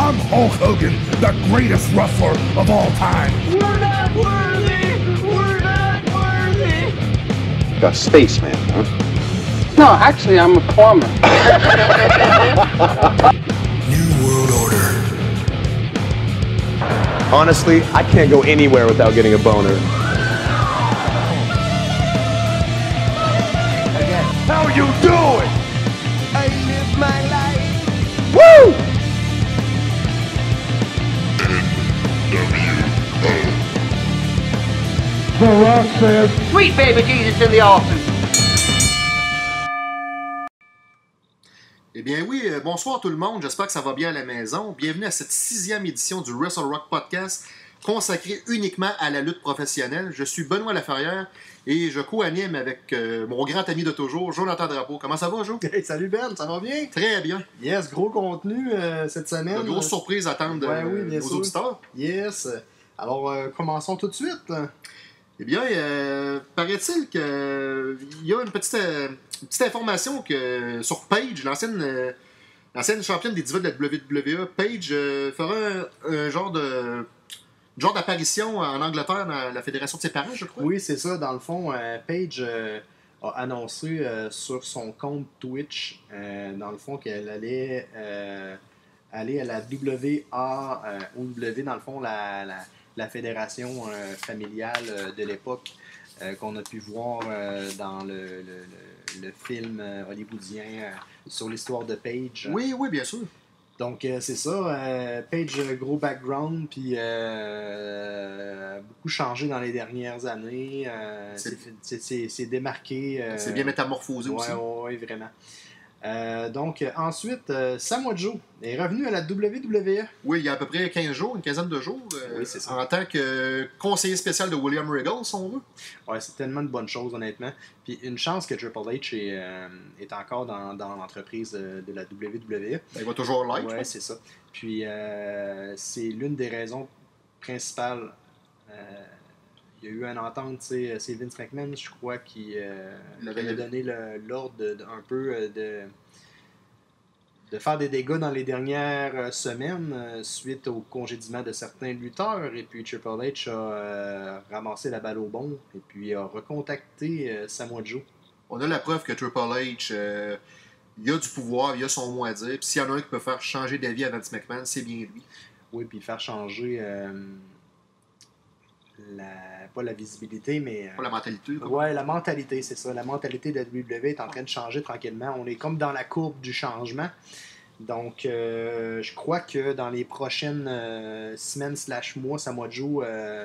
I'm Hulk Hogan, the greatest wrestler of all time. We're not worthy! We're not worthy! A spaceman, huh? No, actually, I'm a plumber. New World Order. Honestly, I can't go anywhere without getting a boner. How you doing? I live my life! Woo! The Rock says, Sweet baby Jesus in the office! Eh bien oui, bonsoir tout le monde, j'espère que ça va bien à la maison. Bienvenue à cette 6e édition du Wrestle Rock Podcast, consacrée uniquement à la lutte professionnelle. Je suis Benoît Laferrière et je co-anime avec mon grand ami de toujours, Jonathan Drapeau. Comment ça va, Jo? Hey, salut Ben, ça va bien? Très bien. Yes, gros contenu cette semaine. Une grosse surprise à attendre Ouais, oui, bien nos sûr. auditeurs. Yes. Alors, commençons tout de suite. Eh bien, paraît-il qu'il y a une petite information que sur Paige, l'ancienne championne des divas de la WWE, Paige fera un genre d'apparition en Angleterre dans la fédération de ses parents, je crois. Oui, c'est ça. Dans le fond, Paige a annoncé sur son compte Twitch, dans le fond, qu'elle allait aller à la WAOW, dans le fond, la fédération familiale de l'époque qu'on a pu voir dans le film hollywoodien sur l'histoire de Paige. Oui, oui, bien sûr. Donc, c'est ça. Paige, gros background, puis beaucoup changé dans les dernières années. C'est démarqué. C'est bien métamorphosé aussi. Oui, vraiment. Donc, ensuite, Samoa Joe est revenu à la WWE. Oui, il y a à peu près 15 jours, une quinzaine de jours, Oui, c'est ça. en tant que conseiller spécial de William Regal, si on veut. Ouais, c'est tellement de bonnes choses, honnêtement. Puis une chance que Triple H est encore dans l'entreprise de la WWE. Ben, il va toujours live. Ouais, c'est ça. Puis c'est l'une des raisons principales. Il y a eu une entente, c'est Vince McMahon, je crois, qui avait donné l'ordre un peu de faire des dégâts dans les dernières semaines suite au congédiement de certains lutteurs. Et puis Triple H a ramassé la balle au bon et puis a recontacté Samoa Joe. On a la preuve que Triple H, il a du pouvoir, il a son mot à dire. Puis s'il y en a un qui peut faire changer d'avis à Vince McMahon, c'est bien lui. Oui, puis faire changer pas la visibilité, mais... Pas la mentalité. Ouais, la mentalité, c'est ça. La mentalité de la WWE est en train de changer tranquillement. On est comme dans la courbe du changement. Donc, je crois que dans les prochaines semaines/mois, Samoa Joe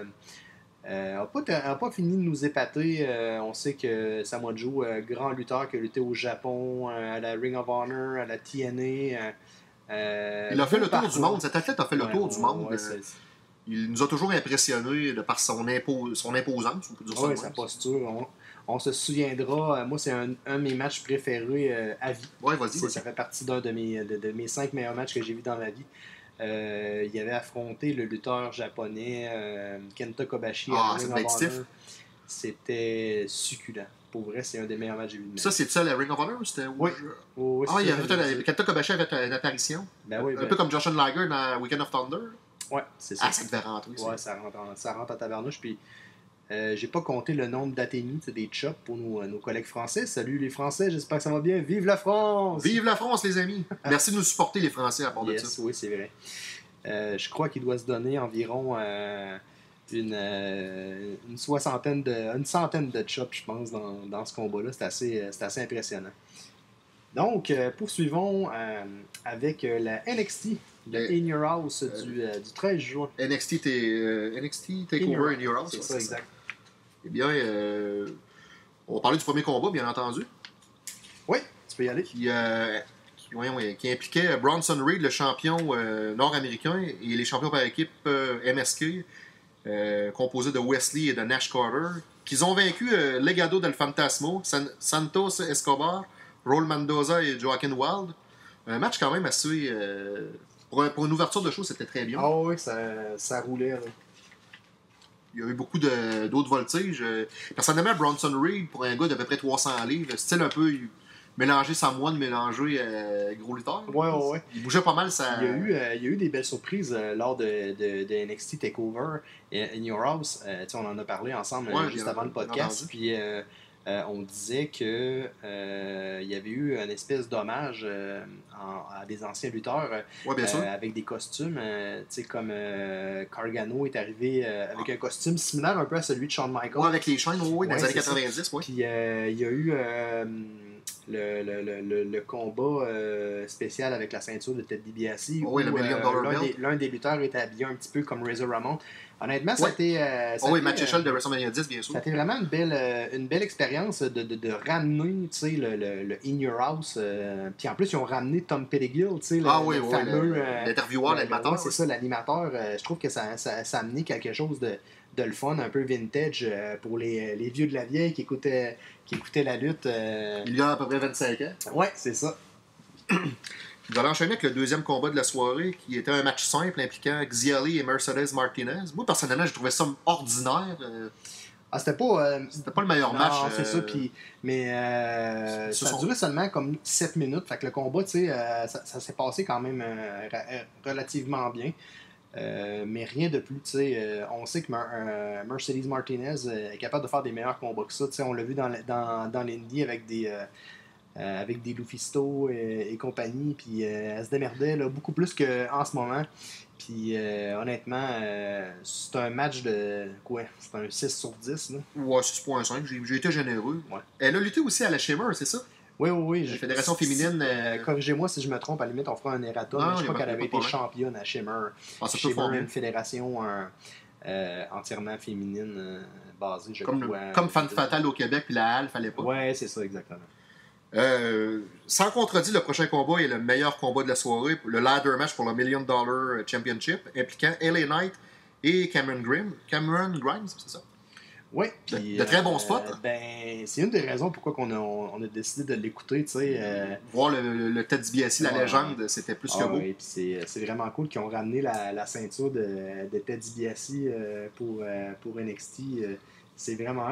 n'a pas fini de nous épater. On sait que Samoa Joe, grand lutteur qui a lutté au Japon, à la Ring of Honor, à la TNA... il a fait le tour du monde. Cet athlète a fait le tour du monde. Ouais, il nous a toujours impressionnés de par son imposance, on peut dire ça. Oui, sa posture. On se souviendra, moi c'est un de mes matchs préférés à vie. Ouais, vas-y. Ça fait partie d'un de mes 5 meilleurs matchs que j'ai vus dans ma vie. Il avait affronté le lutteur japonais Kenta Kobashi à c'est Ring bien of stiff. Honor. C'était succulent. Pour vrai, c'est un des meilleurs matchs que j'ai vus de ma vie. Ça, c'est ça, la Ring of Honor? C'était Oui. Oui, il y avait Kenta Kobashi avait une apparition. Ben oui, un peu comme Josh Liger dans Weekend of Thunder. Ouais, c'est ça. Ah, ça devait rentrer. Ouais, ça rentre en tabarnouche. Puis, j'ai pas compté le nombre d'atténues, des chops pour nos collègues français. Salut les Français, j'espère que ça va bien. Vive la France! Vive la France, les amis! Merci de nous supporter, les Français, à part de ça. Oui, c'est vrai. Je crois qu'il doit se donner environ une centaine de chops, je pense, dans ce combat-là. C'est assez impressionnant. Donc, poursuivons avec la NXT, le In Your House du 13 juin. NXT Takeover In Your House. C'est ça, exact. Eh bien, on va parler du premier combat, bien entendu. Oui, tu peux y aller. Qui impliquait Bronson Reed, le champion nord-américain, et les champions par équipe MSK, composés de Wesley et de Nash Carter, qu'ils ont vaincu Legado del Fantasmo, Santos Escobar, Raul Mendoza et Joaquin Wilde. Un match quand même assez... pour une ouverture de show, c'était très bien. Ah oui, ça roulait. Là. Il y a eu beaucoup d'autres voltiges. Personnellement, Bronson Reed, pour un gars d'à peu près 300 livres, style un peu mélanger Samoan, mélanger gros lutteur. Ouais. Il bougeait pas mal. Ça... Il y a eu des belles surprises lors de NXT TakeOver in Your House. On en a parlé ensemble juste avant le podcast. Puis on disait que il y avait eu une espèce d'hommage à des anciens lutteurs avec des costumes. Comme Gargano est arrivé avec un costume similaire un peu à celui de Shawn Michaels. Ouais, avec les chaînes, dans les années 90. Puis il y a eu le combat spécial avec la ceinture de Ted DiBiase où le $1 million belt. L'un des lutteurs était habillé un petit peu comme Razor Ramon. Honnêtement, ça a été... match échelle de WrestleMania 10, bien sûr. Ça a été vraiment une belle expérience de ramener le In Your House. Puis en plus, ils ont ramené Tom Pettigill, le fameux... l'intervieweur, l'animateur. C'est ça, l'animateur. Je trouve que ça a amené quelque chose de le fun, un peu vintage pour les vieux de la vieille qui écoutaient la lutte. Il y a à peu près 25 ans. Ouais, c'est ça. Il va enchaîner avec le deuxième combat de la soirée, qui était un match simple impliquant Xiali et Mercedes Martinez. Moi, personnellement, je trouvais ça ordinaire. C'était pas le meilleur match. C'est ça. Mais ça a duré seulement comme 7 minutes. Fait que le combat, ça s'est passé quand même relativement bien. Mais rien de plus. On sait que Mercedes Martinez est capable de faire des meilleurs combats que ça. On l'a vu dans l'Indie avec des Lufisto et compagnie, puis elle se démerdait là, beaucoup plus qu'en ce moment. Puis honnêtement, c'est un match de quoi? C'est un 6 sur 10. Là. Ouais, 6.5. J'ai été généreux. Ouais. Elle a lutté aussi à la Shimmer, c'est ça? Oui. La fédération féminine. Corrigez-moi si je me trompe, à la limite, on fera un erratum. Mais je crois qu'elle avait été championne à Shimmer. Shimmer, une fédération entièrement féminine basée, je crois. Comme Fan Fatale au Québec, puis la Halle, fallait pas. Oui, c'est ça, exactement. Sans contredit, le prochain combat est le meilleur combat de la soirée, le ladder match pour le $1 Million Championship, impliquant LA Knight et Cameron Grimes, c'est ça? Oui. De très bons spots. C'est une des raisons pourquoi on a décidé de l'écouter. Voir le Ted DiBiase, la légende, c'était plus que beau. Oui, puis c'est vraiment cool qu'ils ont ramené la ceinture de Ted DiBiase pour NXT. C'est vraiment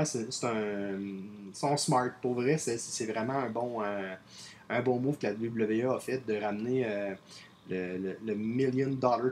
son smart. Pour vrai, c'est vraiment un bon move que la WWE a fait de ramener le $1 Million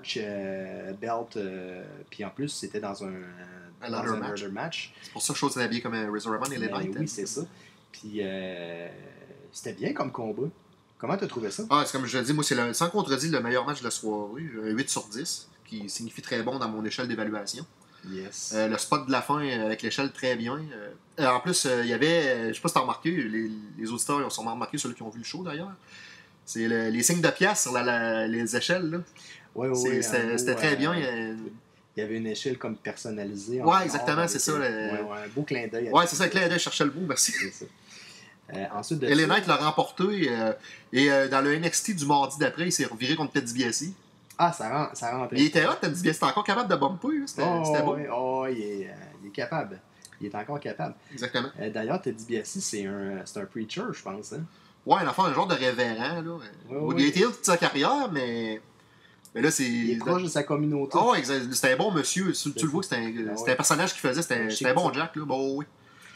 belt. Puis en plus, c'était dans un ladder match. C'est pour ça que je suis habillé comme Razor Ramon et les Knights. Oui, c'est ça. Puis c'était bien comme combat. Comment tu as trouvé ça? C'est comme je l'ai dit, moi, c'est sans contredit le meilleur match de la soirée. Un 8 sur 10, qui signifie très bon dans mon échelle d'évaluation. Yes. Le spot de la fin avec l'échelle très bien. En plus, il y avait, je sais pas si tu as remarqué, les auditeurs ont sûrement remarqué, ceux qui ont vu le show d'ailleurs. C'est les signes de pièces sur les échelles. Là. Oui. C'était très bien. Il y avait une échelle comme personnalisée. Ouais, exactement, c'est ça. Un beau clin d'œil. Ouais, c'est ça, le clin d'œil, je cherchais le bout, merci. Ensuite LA Knight l'a remporté et dans le NXT du mardi d'après, il s'est reviré contre Ted DiBiase. Ah, ça rentre. Il était hot, Ted DiBiase, c'était encore capable de bumper. C'était beau. Il est capable. Il est encore capable. Exactement. D'ailleurs, Ted DiBiase, c'est un preacher, je pense. Hein? Ouais, un genre de révérend. Là. Il a été toute sa carrière, mais là, c'est. Il est proche de sa communauté. Oh, exact. C'était un bon monsieur. Tu le vois que c'était un personnage qu'il faisait. C'était un bon Jack. Là. Bon, oui.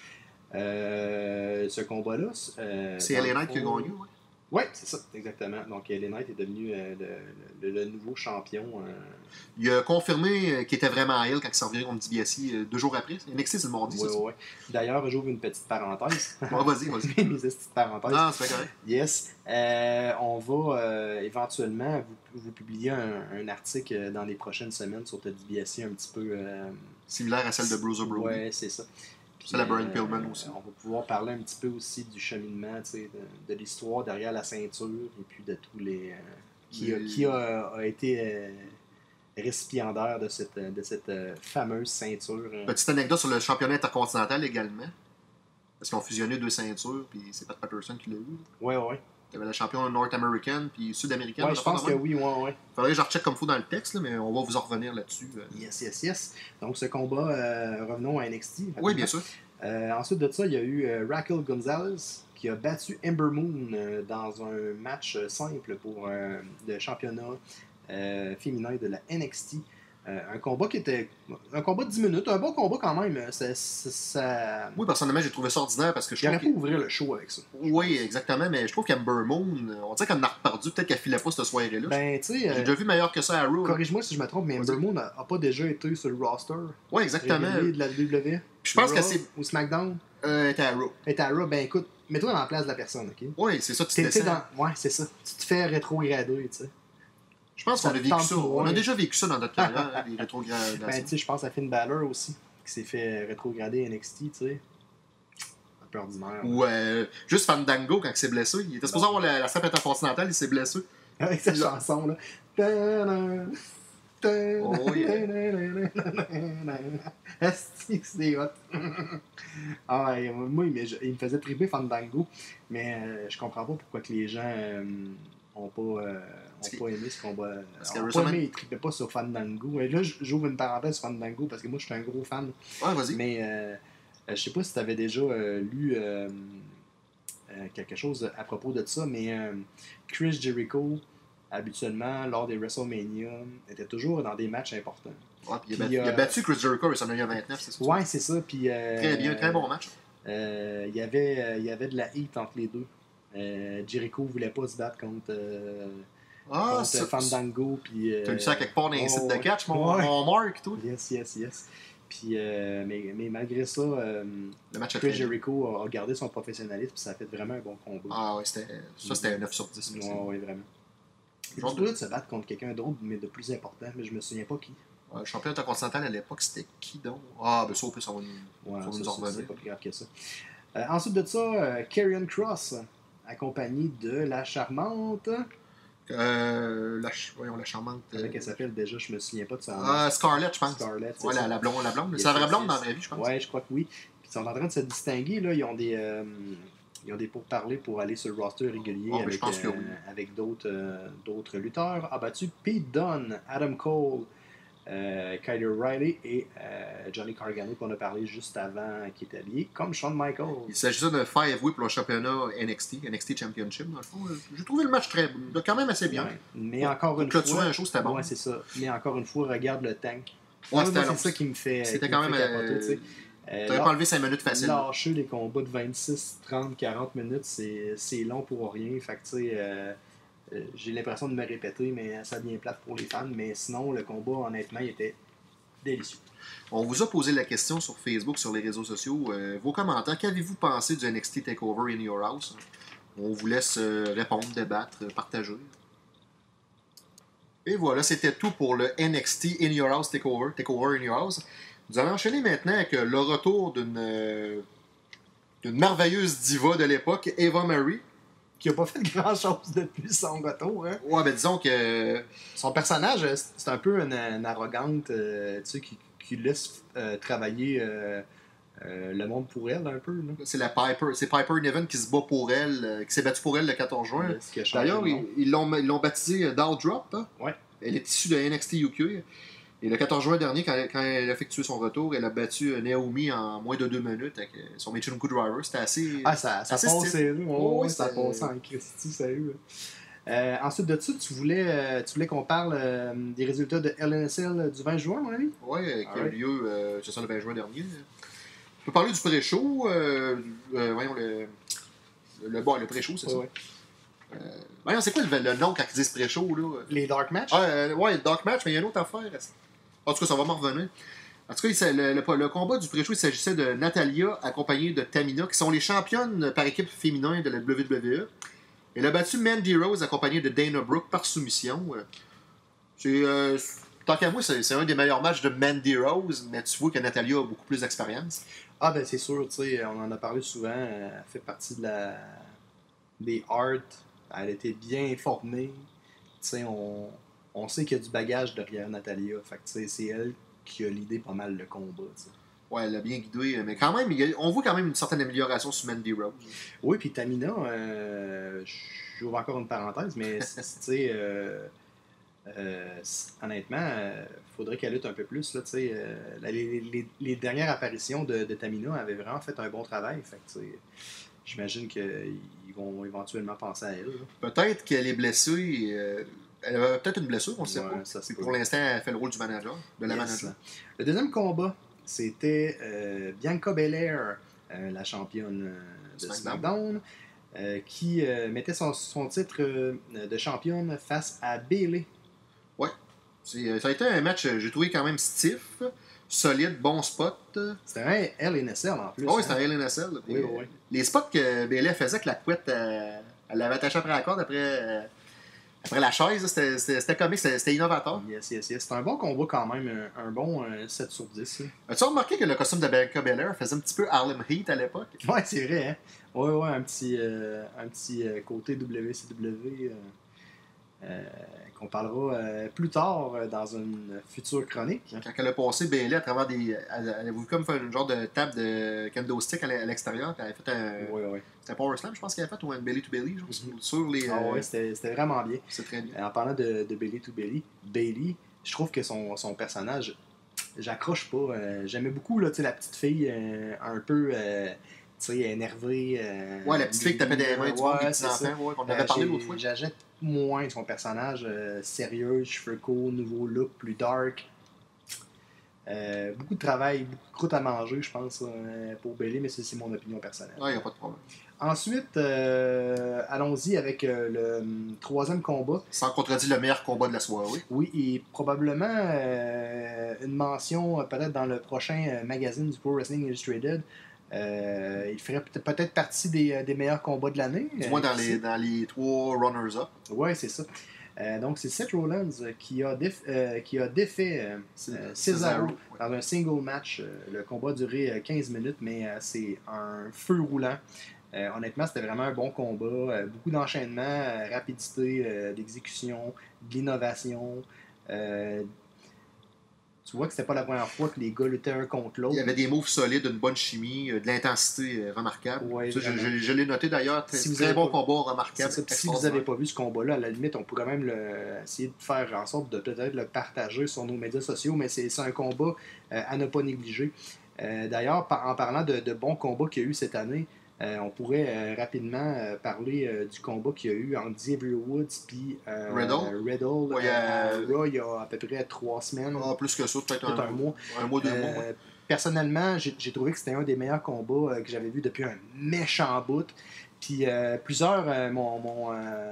Ce combat-là. C'est LA Knight qui a gagné, oui. Oui, c'est ça, exactement. Donc, LA Knight est devenu le nouveau champion. Il a confirmé qu'il était vraiment à elle quand il s'en revenait contre DiBiase 2 jours après. NXT, c'est le mardi, ça. Oui. D'ailleurs, j'ouvre une petite parenthèse. Vas-y. Mes petites parenthèses. Non, c'est pas correct. Yes. On va éventuellement vous publier un article dans les prochaines semaines sur Ted DiBiase un petit peu... similaire à celle de Bruiser Brody. Oui, c'est ça. C'est la Brian Pillman aussi. On va pouvoir parler un petit peu aussi du cheminement, de l'histoire derrière la ceinture et puis de tous les... qui a été récipiendaire de cette fameuse ceinture. Petite anecdote sur le championnat intercontinental également. Parce qu'ils ont fusionné 2 ceintures, puis c'est Pat Patterson qui l'a eu. Oui. Il y avait la championne nord-américaine puis sud-américaine. Oui, je pense que oui. Faudrait que je recheck comme faut dans le texte, là, mais on va vous en revenir là-dessus. Yes. Donc, ce combat, revenons à NXT. Oui, bien sûr. Ensuite de ça, il y a eu Raquel Gonzalez qui a battu Ember Moon dans un match simple pour le championnat féminin de la NXT. Un combat qui était. Un combat de 10 minutes, un bon combat quand même. Ça... Oui, personnellement, j'ai trouvé ça ordinaire parce que je Il aurait trouve. pu ouvrir le show avec ça. Oui, exactement, mais je trouve qu'Amber Moon, on dirait qu'elle en a reperdu, peut-être qu'elle filait pas cette soirée-là. Ben, tu sais. J'ai déjà vu meilleur que ça à Raw. Corrige-moi si je me trompe, mais Ember Moon n'a pas déjà été sur le roster Oui, exactement. régulier de la WWE. Puis je pense Raw que c'est. Ou SmackDown. Elle était à Raw. Elle est à Raw, ben écoute, mets-toi dans la place de la personne, ok? Oui, c'est ça, tu T'es descends. dans... Ouais, c'est ça. Tu te fais rétrograder, tu sais. Je pense qu'on a vécu tente ça. pas, On a ouais. déjà vécu ça dans notre carrière, hein, des rétrogradations. Ben, tu sais, je pense à Finn Balor aussi, qui s'est fait rétrograder NXT, tu sais. Un peu ordinaire. Ou juste Fandango, quand il s'est blessé. Il était supposé avoir la sape intercontinentale, il s'est blessé. Avec cette chanson, là. Oh, Esti que c'est hot. Ah, ouais, moi, il me faisait triper Fandango, mais je comprends pas pourquoi que les gens ont pas aimé ce combat. Ont pas aimé, ils trippaient pas sur Fandango. Et là, j'ouvre une parenthèse sur Fandango parce que moi, je suis un gros fan. Ouais, vas-y. Mais je sais pas si tu avais déjà lu quelque chose à propos de ça, mais Chris Jericho, habituellement, lors des WrestleMania, était toujours dans des matchs importants. Ouais, puis il a battu Chris Jericho à WrestleMania 29, c'est ça? Ouais, c'est ça. Puis, Très bien, très bon match. Il y avait de la heat entre les deux. Jericho voulait pas se battre contre Fandango. T'as lu ça quelque part dans les sites de catch, mon Mark, toi? Yes. Puis, mais malgré ça, le match Chris Jericho a gardé son professionnalisme, puis ça a fait vraiment un bon combat. Ah ouais, c'était un 9 sur 10. Ouais, vraiment. Il est de se battre contre quelqu'un d'autre, mais de plus important, mais je me souviens pas qui. Le champion intercontinental à l'époque, c'était qui donc? Ah, ben ça, au plus, ça va nous en revenir. C'est pas plus grave que ça. Ensuite de ça, Karrion Kross, accompagné de la charmante. Voyons, la charmante. Comment elle s'appelle déjà? Je me souviens pas de son nom. Scarlett, je pense. Scarlett, ouais, la blonde. C'est la vraie blonde dans la vraie vie, je pense. Ouais, je crois que oui. Puis ils sont en train de se distinguer. Là. Ils ont des pourparlers pour aller sur le roster régulier avec d'autres lutteurs. A battu Pete Dunne, Adam Cole, Kyle O'Reilly et Johnny Gargano qu'on a parlé juste avant, qui est habillé comme Shawn Michaels. Il s'agissait de 5-way pour le championnat NXT Championship, dans le fond. J'ai trouvé le match quand même assez bien. Ouais, mais encore une fois... un show, c'était bon. Ouais, c'est ça. Mais encore une fois, regarde le tank. Ouais, c'est ça qui me fait... C'était quand même... T'aurais pas enlevé 5 minutes facile. Lâcher les combats de 26, 30, 40 minutes, c'est long pour rien. Fait que, tu sais, j'ai l'impression de me répéter, mais ça devient plate pour les fans. Mais sinon, le combat, honnêtement, il était délicieux. On vous a posé la question sur Facebook, sur les réseaux sociaux. Vos commentaires, qu'avez-vous pensé du NXT TakeOver In Your House? On vous laisse répondre, débattre, partager. Et voilà, c'était tout pour le NXT In Your House TakeOver In Your House. Nous allons enchaîner maintenant avec le retour d'une merveilleuse diva de l'époque, Eva Marie. Qui n'a pas fait grand-chose depuis son retour. Hein? Ouais, ben disons que... Son personnage, c'est un peu une arrogante, tu sais, qui laisse travailler le monde pour elle, un peu. Là. C'est Piper Niven qui se bat pour elle, qui s'est battue pour elle le 14 juin. D'ailleurs, ils l'ont baptisée Doudrop. Hein? Ouais. Elle est issue de NXT UK. Et le 14 juin dernier, quand elle a effectué son retour, elle a battu Naomi en moins de 2 minutes avec son Michinoku Driver. C'était assez... Ah, ça passait, là. Oh, ça passait en Christy, sérieux. Ensuite de ça, tu voulais qu'on parle des résultats de LNSL du 20 juin, mon ami? Oui, qui a eu lieu le 20 juin dernier. On peut parler du pré-show. Voyons, le pré-show, c'est ça. Ouais. Voyons, c'est quoi le nom quand ils disent pré-show, là? Les Dark Match? Ouais, le Dark Match, mais il y a une autre affaire. En tout cas, ça va m'en revenir. En tout cas, le combat du pré-show, il s'agissait de Natalya accompagnée de Tamina, qui sont les championnes par équipe féminin de la WWE. Elle a battu Mandy Rose accompagnée de Dana Brooke par soumission. Tant qu'à moi, c'est un des meilleurs matchs de Mandy Rose, mais tu vois que Natalya a beaucoup plus d'expérience. Ah ben c'est sûr, tu sais, on en a parlé souvent, elle fait partie des arts, elle était bien informée, tu sais, on sait qu'il y a du bagage derrière Natalya, fait que tu sais, c'est elle qui a l'idée pas mal le combat, tu sais. Ouais, elle a bien guidé, mais quand même, on voit quand même une certaine amélioration sur Mandy Rose. Oui, puis Tamina, j'ouvre encore une parenthèse, mais tu sais, honnêtement, faudrait qu'elle lutte un peu plus. Là, les dernières apparitions de Tamina avaient vraiment fait un bon travail. Fait que, j'imagine qu'ils vont éventuellement penser à elle. Peut-être qu'elle est blessée. Elle avait peut-être une blessure, on ne sait Ouais, pas. ça se Puis peut. pour l'instant, elle fait le rôle du manager, de la Yes. manager. Le deuxième combat, c'était Bianca Belair, la championne de SmackDown, qui mettait son titre de championne face à Bayley. Ouais. Ça a été un match, j'ai trouvé quand même stiff, solide, bon spot. C'était un LNSL en plus. Oui, c'était un LNSL. Oui, oui. Les spots que Bayley faisait avec la couette, elle l'avait attachée après la corde, après la chaise, c'était comique, c'était innovateur. Yes. C'était un bon combat quand même, un bon 7 sur 10. Là. As-tu remarqué que le costume de Bianca Belair faisait un petit peu Harlem Heat à l'époque? Ouais, c'est vrai, hein? Ouais, un petit côté WCW qu'on parlera plus tard dans une future chronique. Quand elle a passé Bayley à travers des. Elle a voulu comme faire une genre de table de kendo stick à l'extérieur, puis elle a fait un. Ouais. C'était un Power Slam, je pense qu'elle a fait, ou un Belly to Belly, genre, sur les. Ah ouais, c'était vraiment bien. C'est très bien. En parlant de Belly to Belly, Bayley, je trouve que son personnage, j'accroche pas. J'aimais beaucoup là, la petite fille un peu énervée. Ouais, la petite fille qui tapait des mains du monde, des petits c'est ça. enfants, ouais, on avait parlé l'autre fois. J'achète moins son personnage sérieux, cheveux courts, nouveau look, plus dark. Beaucoup de travail, beaucoup de croûte à manger, je pense, pour Bayley, mais c'est mon opinion personnelle. Ouais, il n'y a pas de problème. Ensuite, allons-y avec le troisième combat. Sans contredire le meilleur combat de la soirée. Oui, et probablement une mention peut-être dans le prochain magazine du Pro Wrestling Illustrated. Il ferait peut-être partie des meilleurs combats de l'année. Du moins dans les 3 runners-up. Oui, c'est ça. Donc, c'est Seth Rollins qui a défait Cesaro dans un single match. Le combat a duré 15 minutes, mais c'est un feu roulant. Honnêtement, c'était vraiment un bon combat. Beaucoup d'enchaînement, rapidité d'exécution, de l'innovation. Tu vois que c'était pas la première fois que les gars luttaient un contre l'autre. Il y avait des moves solides, une bonne chimie, de l'intensité remarquable. Ouais, ça, je l'ai noté d'ailleurs. Très bon combat, remarquable. Si vous n'avez pas vu ce combat-là, à la limite, on pourrait même essayer de faire en sorte de peut-être le partager sur nos médias sociaux, mais c'est un combat à ne pas négliger. D'ailleurs, en parlant de bons combats qu'il y a eu cette année, on pourrait rapidement parler du combat qu'il y a eu entre Xavier Woods et Riddle Ouais, Raw, il y a à peu près 3 semaines. Plus que ça, peut-être un mois. Un mois, 2 mois. Ouais. Personnellement, j'ai trouvé que c'était un des meilleurs combats que j'avais vu depuis un méchant bout. Puis plusieurs m'ont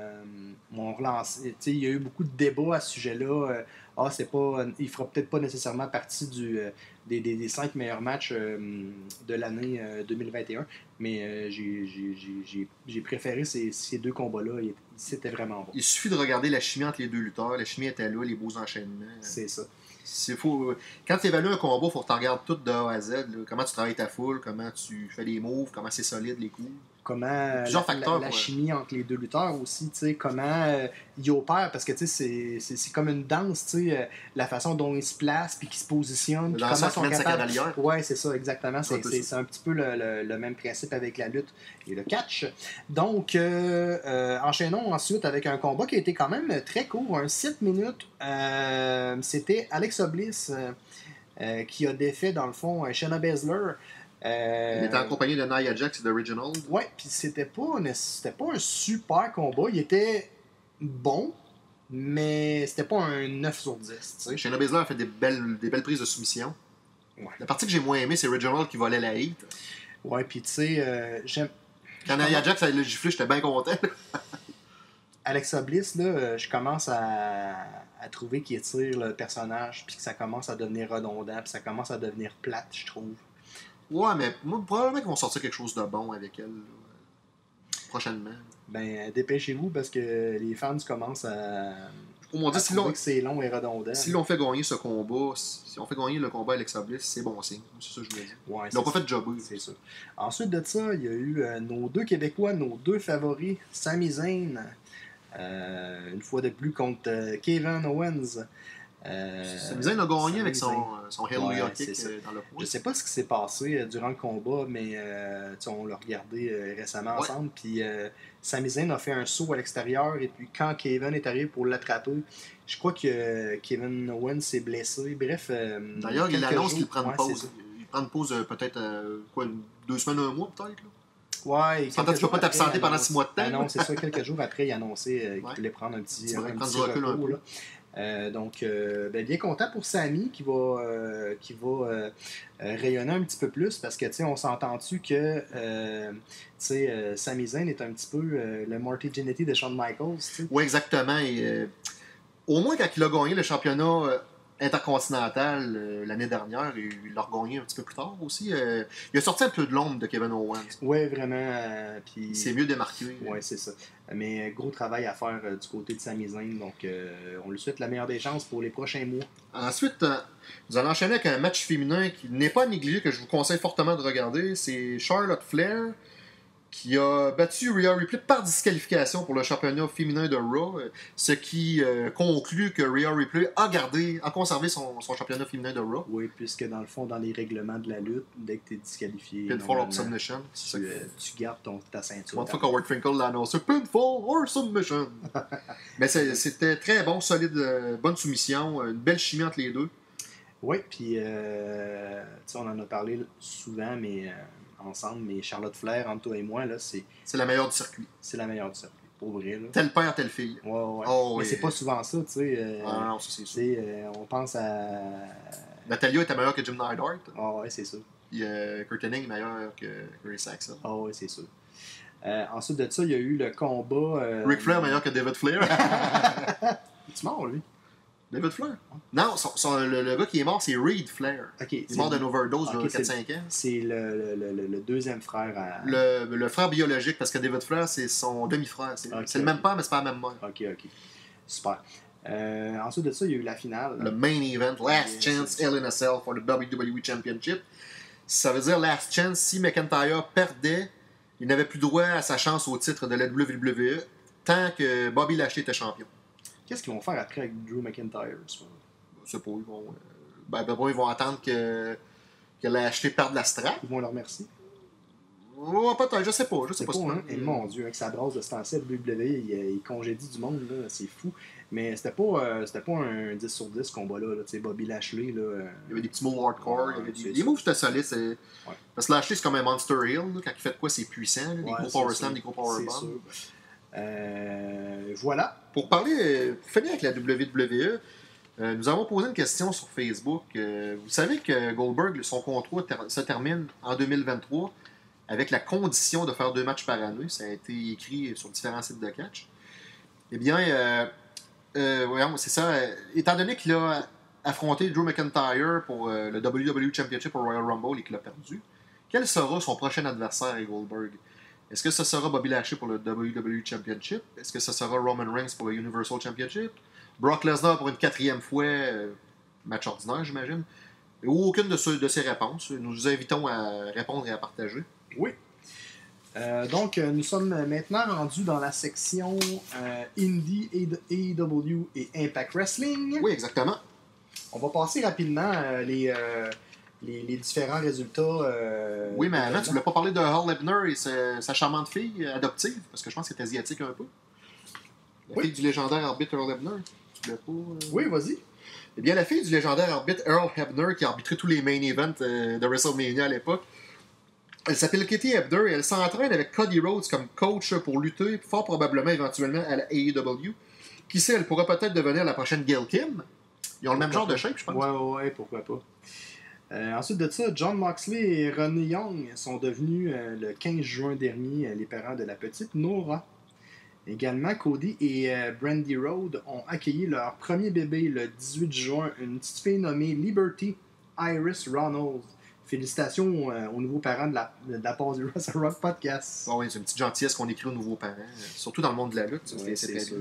relancé. Il y a eu beaucoup de débats à ce sujet-là. Il fera peut-être pas nécessairement partie des 5 meilleurs matchs de l'année 2021, mais j'ai préféré ces 2 combats-là. C'était vraiment bon. Il suffit de regarder la chimie entre les 2 lutteurs. La chimie était là, les beaux enchaînements. C'est ça. Quand tu évalues un combat, il faut que tu regardes tout de A à Z. Là. Comment tu travailles ta foule, comment tu fais les moves, comment c'est solide les coups. Comment la chimie entre les 2 lutteurs aussi, comment ils opèrent, parce que c'est comme une danse, la façon dont ils se placent puis qu'ils se positionnent. Comment ils sont capables. Oui, c'est ça, exactement. C'est un petit peu le même principe avec la lutte et le catch. Donc, enchaînons ensuite avec un combat qui a été quand même très court, 7 minutes. C'était Alexa Bliss qui a défait, dans le fond, Shayna Baszler. Il était accompagné de Nia Jax et de Reginald. Ouais, puis c'était pas un super combat. Il était bon, mais c'était pas un 9 sur 10. Shayna Baszler a fait des belles prises de soumission. Ouais. La partie que j'ai moins aimée, c'est Reginald qui volait la heat. Ouais, puis tu sais, j'aime. Quand Nia Jax a le giflé, j'étais bien content. Alexa Bliss, là, je commence à trouver qu'il étire le personnage, puis que ça commence à devenir redondant, puis ça commence à devenir plate, je trouve. Ouais, mais moi, probablement qu'ils vont sortir quelque chose de bon avec elle prochainement. Ben, dépêchez-vous parce que les fans commencent à trouver que c'est long et redondant. Si l'on fait gagner ce combat, si on fait gagner le combat Alexa Bliss, c'est bon signe. C'est ça que je voulais dire. Ouais, ils n'ont pas fait de jobber. C'est ça. Ensuite de ça, il y a eu nos 2 Québécois, nos 2 favoris, Sami Zayn, une fois de plus contre Kevin Owens. Sami Zayn a gagné avec son Hell Kick dans le point. Je sais pas ce qui s'est passé durant le combat, mais on l'a regardé récemment ensemble. Puis Sami Zayn a fait un saut à l'extérieur, et puis quand Kevin est arrivé pour l'attraper, je crois que Kevin Owens s'est blessé. Bref, d'ailleurs, il annonce qu'il prend une pause. Il prend une pause peut-être 2 semaines, 1 mois peut-être. Ouais, Santos, tu peux pas t'absenter pendant 6 mois de temps. Ah non, c'est ça. Quelques jours après, il annonçait qu'il voulait prendre un petit recul un peu. Donc, bien content pour Sami qui va rayonner un petit peu plus parce que, tu sais, on s'entend-tu que, Sami Zayn est un petit peu le Marty Jannetty de Shawn Michaels, tu sais. Oui, exactement. Et, au moins, quand il a gagné le championnat intercontinental l'année dernière, il l'a regagné un petit peu plus tard aussi. Il a sorti un peu de l'ombre de Kevin Owens. Oui, vraiment. Puis... C'est mieux démarqué. Oui, c'est ça. Mais gros travail à faire du côté de Sami Zayn. Donc, on lui souhaite la meilleure des chances pour les prochains mois. Ensuite, nous allons enchaîner avec un match féminin qui n'est pas négligé, que je vous conseille fortement de regarder. C'est Charlotte Flair qui a battu Rhea Ripley par disqualification pour le championnat féminin de Raw, ce qui conclut que Rhea Ripley a conservé son championnat féminin de Raw. Oui, puisque dans le fond, dans les règlements de la lutte, dès que tu es disqualifié, Pinfall or Submission. Tu gardes ta ceinture. Une fois qu'Howard Finkel l'a annoncé, Pinfall or Submission. Mais c'était très bon, solide, bonne soumission, une belle chimie entre les deux. Oui, puis on en a parlé souvent, mais ensemble, mais Charlotte Flair, entre toi et moi, là, c'est la meilleure du circuit. C'est la meilleure du circuit, pour vrai. Là. Tel père, telle fille. Ouais. Oh, mais oui. c'est pas souvent ça, tu sais. Non, ça c'est sûr. On pense à... Natalia était meilleure que Jim Neidhart. Ah ouais, c'est sûr. Puis Kurt Hennig est meilleur que Ray Saxon. Ah ouais, c'est sûr. Ensuite de ça, il y a eu le combat... Ric Flair meilleur que David Flair. Es-tu mort, lui? David Flair? Non, le gars qui est mort, c'est Reed Flair. Okay, il est mort d'une overdose il y a 4-5 ans. C'est le deuxième frère à... Le frère biologique, parce que David Flair, c'est son demi-frère. C'est le même père, mais c'est pas la même mère. Ok. Super. Ensuite de ça, il y a eu la finale. Le main event, Last Chance Hell in a Cell for the WWE Championship. Ça veut dire Last Chance, si McIntyre perdait, il n'avait plus droit à sa chance au titre de la WWE tant que Bobby Lashley était champion. Qu'est-ce qu'ils vont faire après avec Drew McIntyre? C'est pas, ils vont attendre que Lashley perde la strap. Ils vont le remercier. Ouais, peut-être, je sais pas. Hein? Et mon Dieu, avec sa brosse de ce temps-ci, WWE, il congédie du monde, là, c'est fou. Mais c'était pas un 10 sur 10 ce combat-là. Là. Bobby Lashley. Là, il y avait des petits moves hardcore. Les moves étaient solides. Parce que Lashley, c'est comme un Monster Hill. Là. Quand il fait de quoi, c'est puissant. Là. Des gros power slam, des gros power bombs. Voilà. Pour finir avec la WWE, nous avons posé une question sur Facebook. Vous savez que Goldberg, son contrat se termine en 2023 avec la condition de faire 2 matchs par année. Ça a été écrit sur différents sites de catch. Eh bien, voyons, c'est ça. Étant donné qu'il a affronté Drew McIntyre pour le WWE Championship au Royal Rumble et qu'il a perdu, quel sera son prochain adversaire à Goldberg? Est-ce que ce sera Bobby Lashley pour le WWE Championship? Est-ce que ce sera Roman Reigns pour le Universal Championship? Brock Lesnar pour une 4e fois, match ordinaire, j'imagine? Aucune de ces réponses. Nous vous invitons à répondre et à partager. Oui. Donc, nous sommes maintenant rendus dans la section Indie, AEW et Impact Wrestling. Oui, exactement. On va passer rapidement les différents résultats. Oui, mais avant, tu voulais pas parler de Hal Hebner et sa charmante fille adoptive, parce que je pense qu'elle est asiatique un peu. La fille du légendaire arbitre Earl Hebner. Tu voulais pas... Oui, vas-y. Eh bien, la fille du légendaire arbitre Earl Hebner, qui a arbitré tous les main events de WrestleMania à l'époque, elle s'appelle Katie Hebner et elle s'entraîne avec Cody Rhodes comme coach pour lutter, fort probablement éventuellement à la AEW. Qui sait, elle pourrait peut-être devenir la prochaine Gail Kim. Ils ont le même genre de shape, je pense. Ouais, pourquoi pas. Ensuite de ça, Jon Moxley et Ronnie Young sont devenus le 15 juin dernier les parents de la petite Nora. Également, Cody et Brandy Rhodes ont accueilli leur premier bébé le 18 juin, une petite fille nommée Liberty Iris Ronalds. Félicitations aux nouveaux parents de la part du Wrestle Rock Podcast. Oui, c'est une petite gentillesse qu'on écrit aux nouveaux parents, surtout dans le monde de la lutte. Oui, c'est sûr.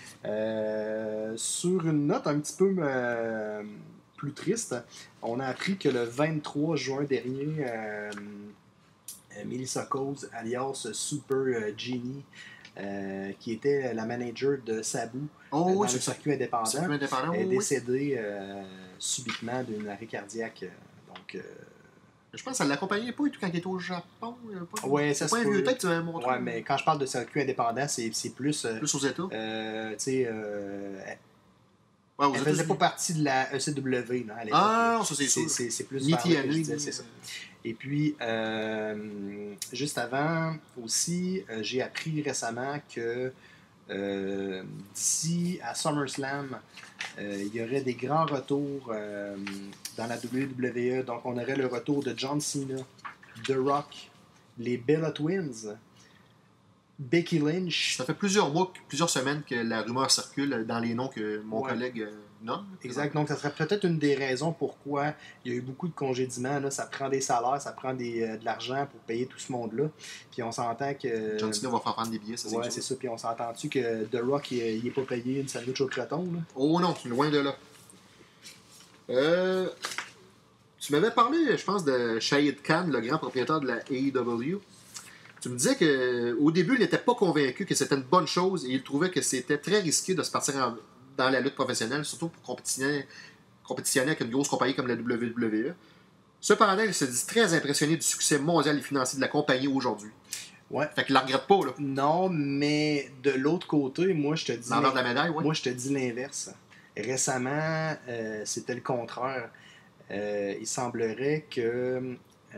Sur une note un petit peu plus triste, on a appris que le 23 juin dernier, Melissa Coles, alias Super Genie, qui était la manager de Sabu dans le circuit indépendant, est décédée subitement d'une arrêt cardiaque. Donc, je pense qu'elle ne l'accompagnait pas et tout quand il était au Japon. Oui, ça se peut. Peut-être que tu vas montrer. Oui, mais quand je parle de circuit indépendant, c'est plus... plus aux États. Tu sais... elle faisait pas partie de la ECW là, à l'époque. Ah, ça c'est sûr. C'est plus Nitti vers c'est ça. Et puis, juste avant aussi, j'ai appris récemment que d'ici à SummerSlam, il y aurait des grands retours dans la WWE. Donc, on aurait le retour de John Cena, The Rock, les Bella Twins, Becky Lynch. Ça fait plusieurs mois, plusieurs semaines que la rumeur circule dans les noms que mon collègue nomme. Exact. Donc, ça serait peut-être une des raisons pourquoi il y a eu beaucoup de congédiements. Là. Ça prend des salaires, ça prend de l'argent pour payer tout ce monde-là. Puis on s'entend que... John Cena va faire prendre des billets, ça c'est ça. Puis on s'entend-tu que The Rock, il n'est pas payé une sandwich au croton, là? Oh non, loin de là. Tu m'avais parlé, je pense, de Shahid Khan, le grand propriétaire de la AEW. Tu me disais qu'au début, il n'était pas convaincu que c'était une bonne chose et il trouvait que c'était très risqué de se partir dans la lutte professionnelle, surtout pour compétitionner avec une grosse compagnie comme la WWE. Cependant, il se dit très impressionné du succès mondial et financier de la compagnie aujourd'hui. Ouais. Fait qu'il la regrette pas, là. Non, mais de l'autre côté, moi, je te dis... L'envers de la médaille, ouais. Moi, je te dis l'inverse. Récemment, c'était le contraire. Il semblerait que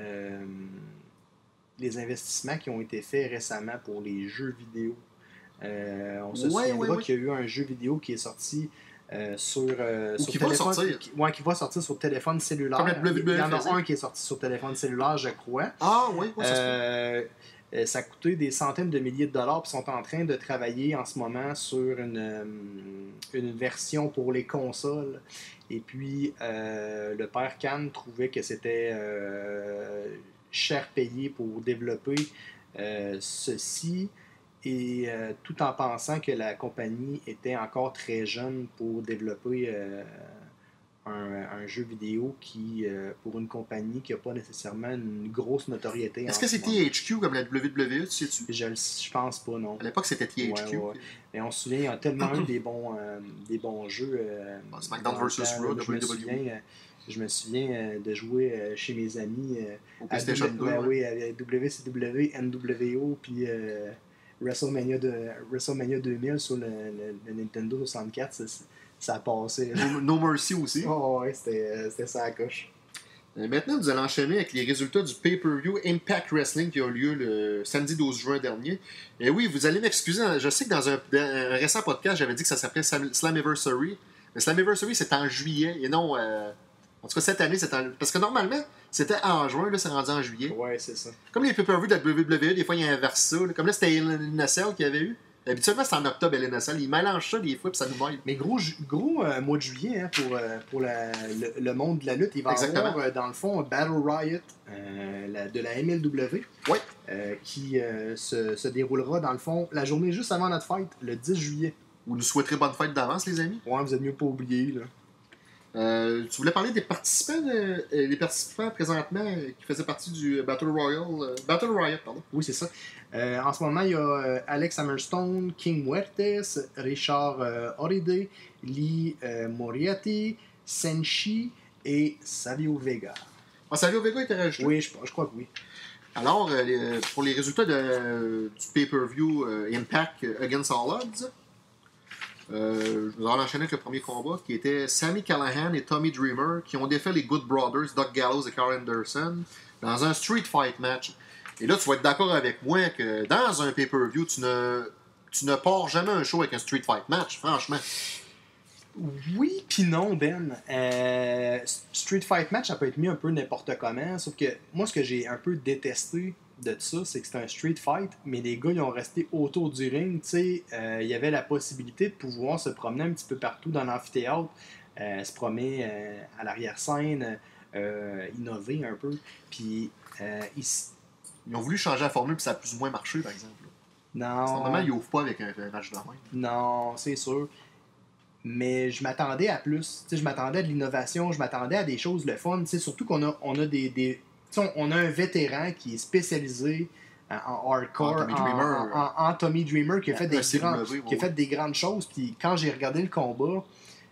les investissements qui ont été faits récemment pour les jeux vidéo, on se souviendra qu'il y a eu un jeu vidéo qui est sorti sur téléphone, qui va sortir sur téléphone cellulaire. Comme la WWE, il y en a un qui est sorti sur téléphone cellulaire, je crois. Ah oui, ça se peut. Ça a coûté des centaines de milliers de dollars, puis sont en train de travailler en ce moment sur une version pour les consoles. Et puis, le père Khan trouvait que c'était cher payé pour développer ceci, et tout en pensant que la compagnie était encore très jeune pour développer un jeu vidéo qui, pour une compagnie qui n'a pas nécessairement une grosse notoriété. Est-ce que c'est THQ comme la WWE, tu sais-tu? Je pense pas, non. À l'époque, c'était THQ. Ouais. Mais on se souvient, il y a tellement eu des bons jeux. SmackDown vs. Raw, WWE. Je me souviens de jouer chez mes amis au PlayStation 2. Oui, à WCW, NWO, puis WrestleMania 2000 sur le Nintendo 64. Ça a passé. No Mercy aussi. Oh, ouais, c'était ça à coche. Maintenant, nous allons enchaîner avec les résultats du pay-per-view Impact Wrestling qui a eu lieu le samedi 12 juin dernier. Et oui, vous allez m'excuser, je sais que dans un récent podcast, j'avais dit que ça s'appelait Slammiversary. Mais Slammiversary, c'est en juillet et non... En tout cas, cette année, parce que normalement, c'était en juin, là, c'est rendu en juillet. Ouais, c'est ça. Comme les pay-per-view de la WWE, des fois, il inverse ça. Là. Comme là, c'était LNSL qu'il y avait eu. Habituellement, c'est en octobre, LNSL. Ils mélangent ça des fois, puis ça nous mêle. Mais gros mois de juillet, hein, pour le monde de la lutte, il va y avoir, dans le fond, Battle Riot de la MLW. Ouais. Qui se déroulera, dans le fond, la journée juste avant notre fête, le 10 juillet. Vous nous souhaiterez bonne fête d'avance, les amis. Ouais, vous êtes mieux pas oubliés, là. Tu voulais parler des participants, les participants présentement qui faisaient partie du Battle Riot, pardon. Oui, c'est ça. En ce moment, il y a Alex Hammerstone, King Muertes, Richard Oride, Lee Moriarty, Senshi et Savio Vega. Ah, Savio Vega était rajouté? Oui, je crois que oui. Alors, pour les résultats du pay-per-view Impact Against All Odds, je vous en enchaîner avec le premier combat qui était Sami Callihan et Tommy Dreamer qui ont défait les Good Brothers, Doug Gallows et Carl Anderson dans un street fight match. Et là, tu vas être d'accord avec moi que dans un pay-per-view, tu ne pars jamais un show avec un street fight match, franchement. Oui, puis non, Ben. Street fight match, ça peut être mis un peu n'importe comment, sauf que moi, ce que j'ai un peu détesté de ça, c'est que c'était un street fight, mais les gars, ils ont resté autour du ring, tu sais, il y avait la possibilité de pouvoir se promener un petit peu partout dans l'amphithéâtre, se promener à l'arrière-scène, innover un peu, puis ils ont voulu changer la formule, puis ça a plus ou moins marché, par exemple. Non. Normalement, ils n'ouvrent pas avec un match de même. Non, c'est sûr. Mais je m'attendais à plus. T'sais, je m'attendais à de l'innovation, je m'attendais à des choses le fun. T'sais, surtout qu'on a on a un vétéran qui est spécialisé en hardcore, en Tommy Dreamer, qui a fait des grandes choses. Puis quand j'ai regardé le combat,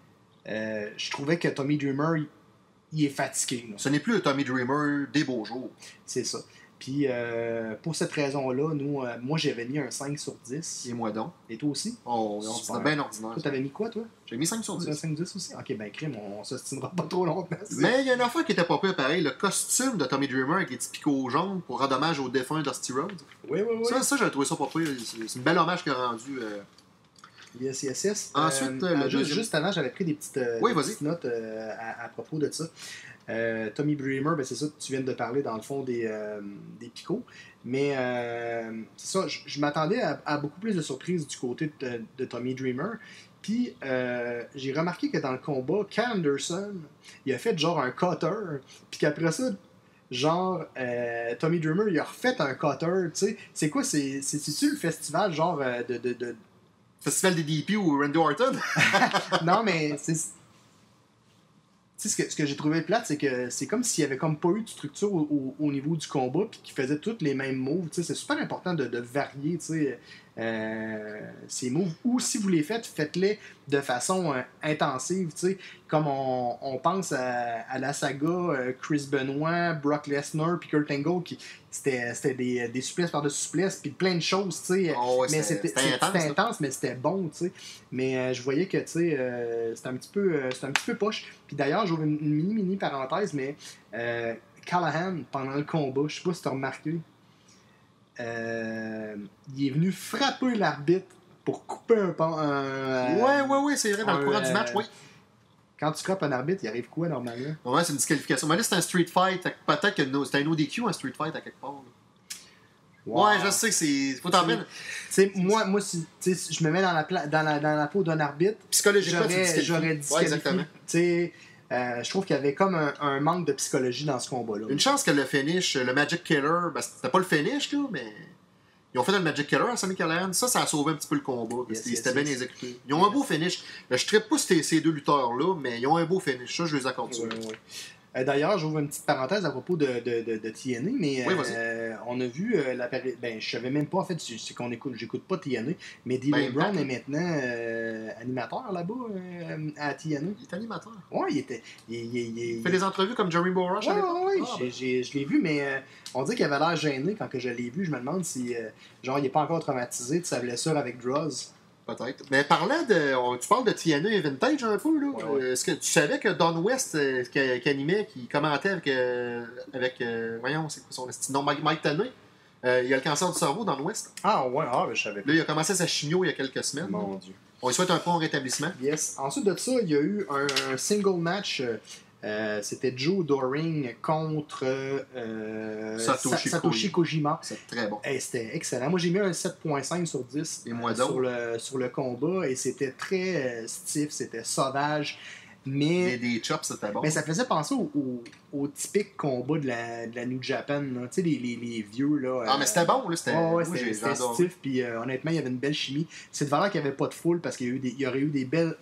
je trouvais que Tommy Dreamer, il est fatigué. Là. Ce n'est plus le Tommy Dreamer des beaux jours. C'est ça. Puis pour cette raison-là, moi j'avais mis un 5 sur 10. Et moi donc. Et toi aussi? Oh, Super. c'était bien ordinaire. Toi, t'avais mis quoi, toi? J'ai mis 5 sur 10. Un 5 sur 10 aussi? Ok, ben crime, on s'ostinera pas trop longtemps. Mais il y a une affaire qui était pas pire pareil. Le costume de Tommy Dreamer avec les petits picots jaunes pour rendre hommage au défunt Dusty Rhodes. Oui. Ça j'avais trouvé ça pas pire. C'est une belle hommage qu'il a rendu. Yes. Ensuite, juste avant, j'avais pris des petites, petites notes à propos de ça. Tommy Dreamer, ben c'est ça, tu viens de parler dans le fond des picots. Mais c'est ça, je m'attendais à beaucoup plus de surprises du côté de Tommy Dreamer. Puis j'ai remarqué que dans le combat, Cal Anderson, il a fait genre un cutter. Puis qu'après ça, genre Tommy Dreamer, il a refait un cutter. Tu sais, c'est quoi? C'est-tu le festival genre de... Festival des DP ou Randy Orton? Non, mais c'est... Tu sais, ce que j'ai trouvé plate, c'est que c'est comme s'il n'y avait comme pas eu de structure au niveau du combat, puis qu'ils faisaient tous les mêmes moves. Tu sais, c'est super important de varier, tu sais, ces moves. Ou si vous les faites, faites-les de façon intensive, tu sais. Comme on pense à la saga Chris Benoit, Brock Lesnar, puis Kurt Angle, qui c'était des souplesses par-dessus souplesses, puis plein de choses, tu sais. Oh, ouais, mais c'était intense, mais c'était bon, tu sais. Mais je voyais que, tu sais, c'était un petit peu poche. Puis d'ailleurs, j'ouvre une mini parenthèse, mais Callahan, pendant le combat, je sais pas si tu as remarqué, il est venu frapper l'arbitre pour couper un pont. Ouais, c'est vrai, dans le courant du match, oui. Quand tu frappes un arbitre, il arrive quoi normalement? Ouais, c'est une disqualification. Mais là, c'est un street fight. Peut-être que c'était un ODQ, un street fight à quelque part. Wow. Ouais, je sais que c'est. Faut t'en mettre. Moi si je me mets dans la peau d'un arbitre, psychologiquement, j'aurais disqualifié. Ouais, exactement. Je trouve qu'il y avait comme un manque de psychologie dans ce combat-là. Une chance que le finish, le Magic Killer, ben, c'était pas le finish, là, mais ils ont fait le Magic Killer à Sami Callihan. Ça a sauvé un petit peu le combat. C'était bien exécuté. Ils ont un beau finish. Je ne trippe pas ces deux lutteurs-là, mais ils ont un beau finish. Ça, je les accorde sur. D'ailleurs, j'ouvre une petite parenthèse à propos de TNA, mais oui, on a vu la période. Ben, je savais même pas, en fait, c'est qu'on j'écoute pas TNA, mais D'Lo Brown est maintenant animateur là-bas à TNA. Il est animateur. Ouais, il fait des entrevues comme Jerry Borash. Oui, je l'ai vu, mais on dit qu'il avait l'air gêné quand que je l'ai vu. Je me demande si, genre, il n'est pas encore traumatisé de sa blessure avec Droz. Peut-être. Mais parlant de. Tu parles de TNA et Vintage un peu, là. Ouais. Est-ce que tu savais que Don West, qui animait, qui commentait avec voyons, c'est quoi son style? Non, Mike Tanner, il a le cancer du cerveau, Don West. Ah, ouais, ben, je savais pas. Là, il a commencé sa chimio il y a quelques semaines. Mon Dieu. On lui souhaite un prompt rétablissement. Yes. Ensuite de ça, il y a eu un single match. C'était Joe Doring contre Satoshi Kojima. C'est très bon. C'était excellent. Moi, j'ai mis un 7.5 sur 10 sur le combat et c'était très stiff, c'était sauvage. Mais des chops, c'était bon. Mais ça faisait penser au typique combat de la New Japan. Tu sais, les vieux. Là, mais c'était bon. Là, c'était stiff. Puis honnêtement, il y avait une belle chimie. C'est de valeur qu'il n'y avait pas de foule parce qu'il y aurait eu des belles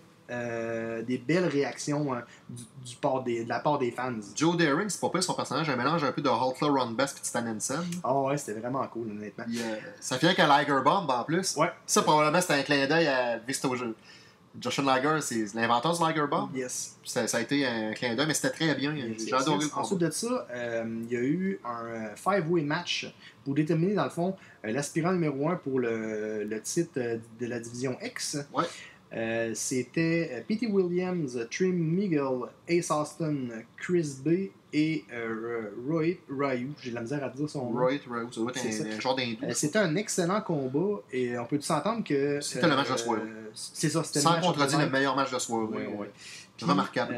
réactions de la part des fans. Joe Daring, c'est pas pire son personnage, un mélange un peu de Hulkler, Ron Bass et Stan Hansen. Ouais, c'était vraiment cool, honnêtement. Ça finit qu'à Liger Bomb en plus. Ouais. Ça, probablement, c'était un clin d'œil à Vista Joshua Liger, c'est l'inventeur du Liger Bomb. Yes. Ça a été un clin d'œil, mais c'était très bien. J'ai adoré le combat. Ensuite de ça, il y a eu un 5-way match pour déterminer, dans le fond, l'aspirant numéro 1 pour le titre de la division X. Ouais. C'était P.T. Williams, Trim Miguel, Ace Austin, Chris B et Rohit Raju. J'ai de la misère à dire son nom. Rohit Raju, ça doit être un genre d'hindou. C'était un excellent combat et on peut s'entendre que... C'était le match de soirée. C'est ça, c'était sans contredire le meilleur match de soirée. Ouais. Puis, remarquable.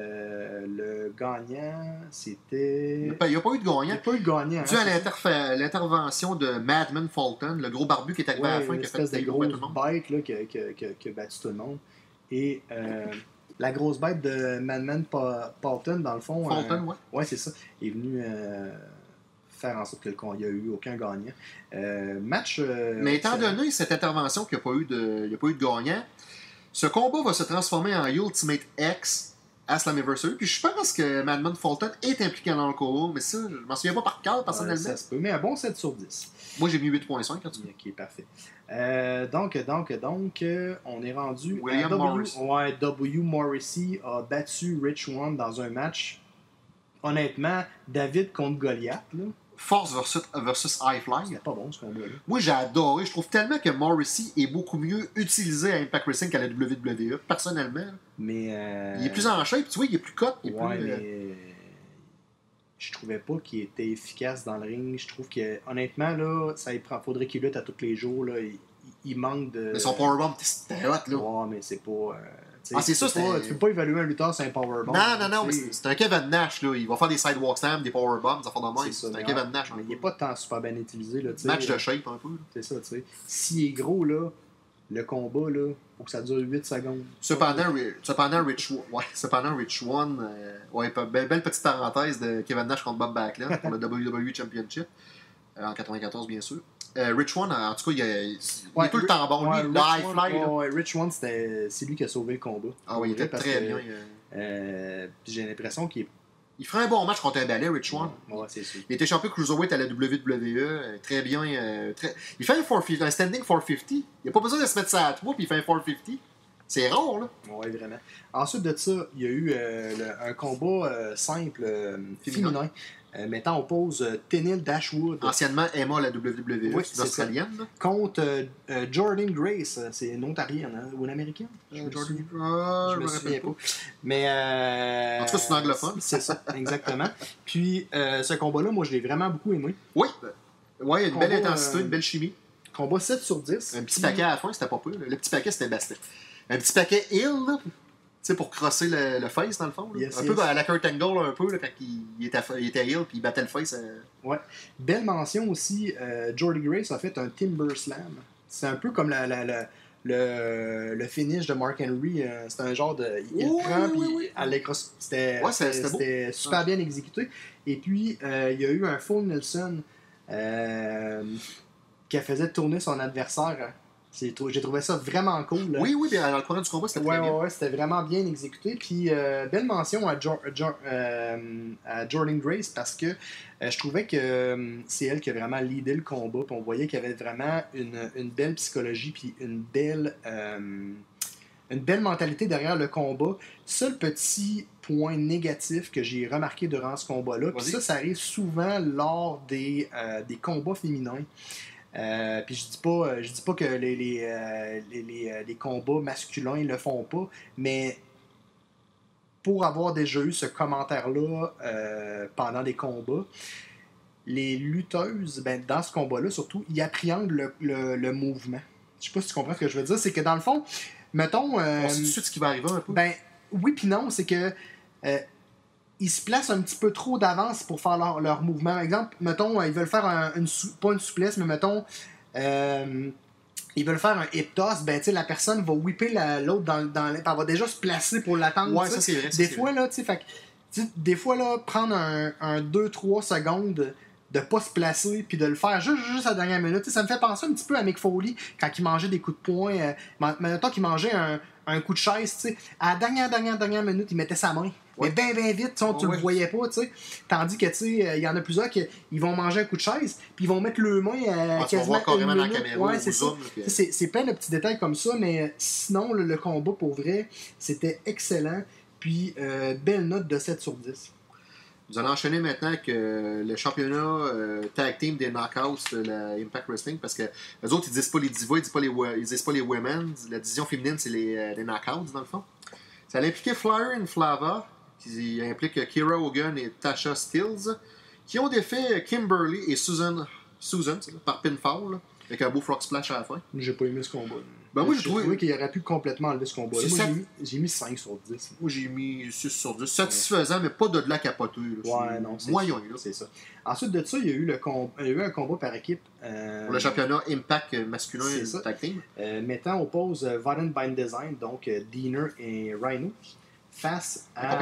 Le gagnant, c'était... Il n'y a pas eu de gagnant. Il n'y a pas eu de gagnant. Dû à l'intervention de Madman Fulton, le gros barbu qui est arrivé à la fin, qui a fait des grosses bêtes là, qui a battu tout le monde. Et la grosse bête de Madman Fulton, dans le fond... Fulton, ouais. Ouais, c'est ça. Il est venu... faire en sorte qu'il n'y a eu aucun gagnant. Match... Mais étant donné cette intervention qu'il n'y a pas eu de gagnant, ce combat va se transformer en Ultimate X à Slammiversary. Puis je pense que Madman Fulton est impliqué dans le combat, mais ça, je m'en souviens pas par cœur personnellement. Ça se peut, mais un bon 7 sur 10. Moi, j'ai mis 8.5 quand tu dis. Ok, parfait. Donc, on est rendu William Morrissey. Ouais, W. Morrissey a battu Rich One dans un match. Honnêtement, David contre Goliath, là. Force versus High Fly. C'était pas bon ce combat-là. Moi, j'ai adoré. Je trouve tellement que Morrissey est beaucoup mieux utilisé à Impact Wrestling qu'à la WWE, personnellement. Mais. Il est plus en shape, tu vois, il est plus cut. Ouais, mais. Je trouvais pas qu'il était efficace dans le ring. Je trouve que, honnêtement, là, faudrait qu'il lutte à tous les jours. Là. Il manque de. Mais son powerbomb, c'était hot, là. Ouais, mais c'est pas. C'est ça, tu peux pas évaluer un lutteur sur un powerbomb. Non, mais c'est un Kevin Nash, là. Il va faire des sidewalk slams, des powerbombs, des affaires de même. C'est un Kevin Nash. Mais il est pas tant super bien utilisé, là. Match de shape, un peu. C'est ça, tu sais. S'il est gros, là, le combat, là, faut que ça dure 8 secondes. Cependant, Rich One, belle petite parenthèse de Kevin Nash contre Bob Backlund pour le WWE Championship, en 94, bien sûr. Rich One, en tout cas, il est tout le temps bon. Lui, le high fly. Rich One, c'est lui qui a sauvé le combat. Ah oui, il était très bien. J'ai l'impression qu'il est. Il ferait un bon match contre un balai, Rich One. Ouais, c'est sûr. Il était champion cruiserweight à la WWE. Très bien. Il fait un standing 450. Il n'a pas besoin de se mettre ça à toi puis il fait un 450. C'est rare, là. Oui, vraiment. Ensuite de ça, il y a eu un combat simple féminin. Mettant en pause Tenille Dashwood. Anciennement Emma la WWE, oui, c'est une Australienne. Contre Jordan Grace, c'est une Ontarienne hein, ou une Américaine. Je me souviens pas. Mais, en tout cas, c'est une anglophone. C'est ça, exactement. Puis ce combat-là, moi, je l'ai vraiment beaucoup aimé. Oui, ouais, une belle intensité, une belle chimie. Combat 7 sur 10. Un petit paquet à la fin, c'était pas peu. Le petit paquet, c'était Bastet. Un petit paquet Hill, là. Tu sais, pour crosser le face, dans le fond. Yes, peu à la Kurt Angle, un peu, là, quand il était heel, puis il battait le face. Ouais. Belle mention aussi, Jordy Grace a fait un Timber Slam. C'est un peu comme le finish de Mark Henry. C'est un genre de... Il prend, puis à l'écrosse. C'était super bien exécuté. Et puis, il y a eu un Full Nelson qui faisait tourner son adversaire. J'ai trouvé ça vraiment cool. Là. Oui, bien dans le courant du combat, c'était très bien. Ouais, c'était vraiment bien exécuté. Puis, belle mention à Jordan Grace parce que je trouvais que c'est elle qui a vraiment leadé le combat. Puis on voyait qu'il y avait vraiment une belle psychologie puis une belle mentalité derrière le combat. Seul petit point négatif que j'ai remarqué durant ce combat-là, puis ça arrive souvent lors des combats féminins. Puis je dis pas que les combats masculins le font pas, mais pour avoir déjà eu ce commentaire-là pendant des combats, les lutteuses, dans ce combat-là surtout, ils appréhendent le mouvement. Je sais pas si tu comprends ce que je veux dire, c'est que dans le fond, mettons... on sait tout de suite ce qui va arriver un peu. Oui puis non, c'est que ils se placent un petit peu trop d'avance pour faire leur mouvement. Par exemple, mettons, ils veulent faire pas une souplesse, mais mettons, ils veulent faire un hip toss, la personne va whipper l'autre elle va déjà se placer pour l'attendre. Ouais, ça c'est vrai. Des fois, là, prendre un 2-3 secondes de pas se placer puis de le faire juste à la dernière minute. Ça me fait penser un petit peu à Mick Foley quand il mangeait des coups de poing. Mettons qu'il mangeait un coup de chaise, à la dernière minute, il mettait sa main. Ouais. Mais bien vite, tu le voyais pas, tu sais. Tandis que, il y en a plusieurs qui ils vont manger un coup de chaise, puis ils vont mettre le main quasiment carrément une minute. dans la caméra. Ouais, c'est ça. C'est plein de petits détails comme ça, mais sinon, le combat, pour vrai, c'était excellent. Puis, belle note de 7 sur 10. Nous allons enchaîner maintenant avec le championnat tag team des knockouts de la Impact Wrestling, parce que les autres, ils disent pas les divas, ils disent pas les women. La division féminine, c'est les knockouts, dans le fond. Ça allait impliquer Flyer et Flava, qui implique Kira Hogan et Tasha Steelz, qui ont défait Kimberly et Susan par pinfall, là, avec un beau frog splash à la fin. J'ai pas aimé ce combat. Moi, j'ai trouvé qu'il aurait pu complètement enlever ce combat. J'ai mis 5 sur 10. Moi, j'ai mis 6 sur 10. Satisfaisant, mais pas de la capoter. Ouais, non, c'est moyen. C'est ça. Ensuite de ça, il y a eu un combat par équipe. Pour le championnat Impact masculin tag team. Mettant au pause Violent Bind Design, donc Diener et Rhino, face à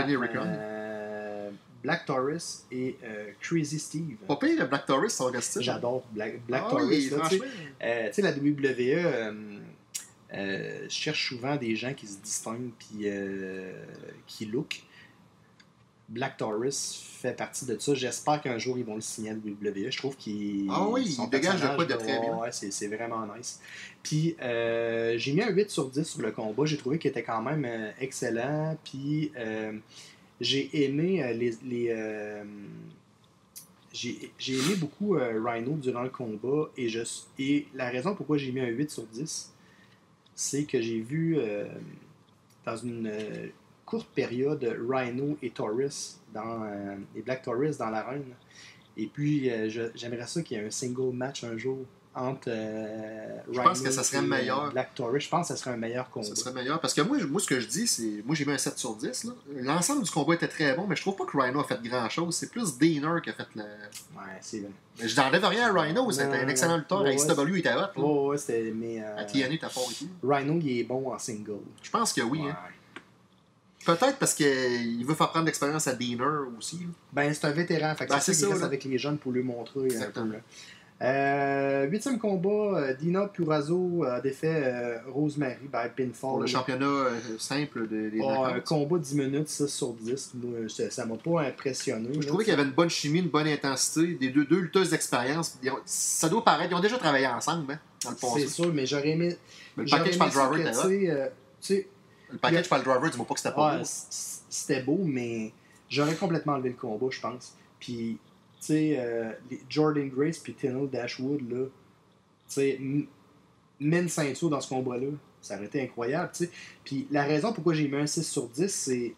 Black Taurus et Crazy Steve. Pas pire, Black Taurus, son style. J'adore Black Taurus. Oui, tu sais, la WWE cherche souvent des gens qui se distinguent puis qui look. Black Taurus fait partie de ça. J'espère qu'un jour ils vont le signer à WWE. Je trouve qu'il dégage le pas de très bien. Ouais, c'est vraiment nice. Puis j'ai mis un 8 sur 10 sur le combat. J'ai trouvé qu'il était quand même excellent. Puis j'ai aimé j'ai aimé beaucoup Rhino durant le combat et la raison pourquoi j'ai mis un 8 sur 10, c'est que j'ai vu dans une courte période Rhino et Taurus et Black Taurus dans l'arène. Et puis j'aimerais ça qu'il y ait un single match un jour entre je pense que ça serait meilleur. Black Taurus. Je pense que ça serait un meilleur combat. Ça serait meilleur parce que moi ce que je dis, c'est. Moi j'ai mis un 7 sur 10. Là. L'ensemble du combat était très bon, mais je trouve pas que Rhino a fait grand chose. C'est plus Diener qui a fait le. Ouais, c'est vrai. Mais je n'enlève rien à Rhino, c'était un excellent lutteur. À ICW, il était hot. Ouais, c'était. Mais, à TNA, t'as fort et tout. Rhino, il est bon en single. Je pense que oui. Ouais. Hein. Peut-être parce qu'il veut faire prendre l'expérience à Diener aussi. Là. Ben, c'est un vétéran. Fait que c'est ça qu'il reste avec les jeunes pour lui montrer. Exactement. 8e combat, Dina Purrazzo a défait Rosemary by pinfall. Pour le championnat simple des un combat de 10 minutes, 6 sur 10. Moi, ça m'a pas impressionné. Je trouvais qu'il y avait une bonne chimie, une bonne intensité, des deux lutteuses d'expérience. Ça doit paraître, ils ont déjà travaillé ensemble hein, dans le passé. C'est sûr, mais j'aurais aimé. Mais le package par le driver était le package par le driver, dis-moi pas que c'était pas beau. C'était beau, mais j'aurais complètement enlevé le combat, je pense. Puis, tu sais, Jordan Grace puis Tennille Dashwood, là, tu sais, mets une ceinture dans ce combat-là, ça aurait été incroyable, tu sais. Puis la raison pourquoi j'ai mis un 6 sur 10, c'est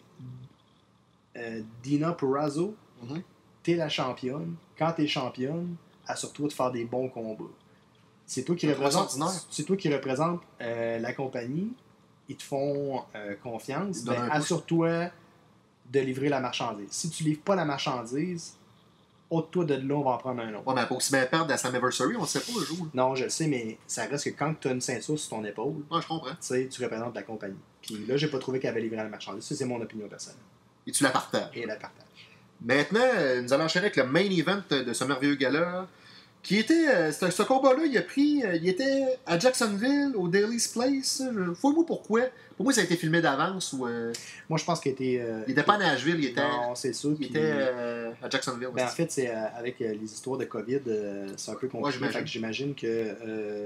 Dina Purrazzo, t'es la championne. Quand t'es championne, assure-toi de faire des bons combats. C'est toi qui représente la compagnie. Ils te font confiance. Ben, assure-toi de livrer la marchandise. Si tu livres pas la marchandise, ôte-toi de là, on va en prendre un autre. Ouais, mais pas aussi bien perdre à Slammiversary, on ne sait pas le jour. Non, je le sais, mais ça reste que quand tu as une ceinture sur ton épaule, ouais, je comprends. Tu représentes la compagnie. Puis là, j'ai pas trouvé qu'elle avait livré la marchandise. Ça, c'est mon opinion personnelle. Et tu la partages. Et la partage. Maintenant, nous allons enchaîner avec le main event de ce merveilleux gala. Qui était. Ce combat-là, il était à Jacksonville, au Daily's Place. Fouille-moi pourquoi. Pour moi, ça a été filmé d'avance ou. Moi, je pense qu'il était. Il était pas à Nashville, il était. Non, c'est sûr. Il était à Jacksonville. Ben, en fait, c'est avec les histoires de COVID, c'est un peu compliqué. Fait que j'imagine que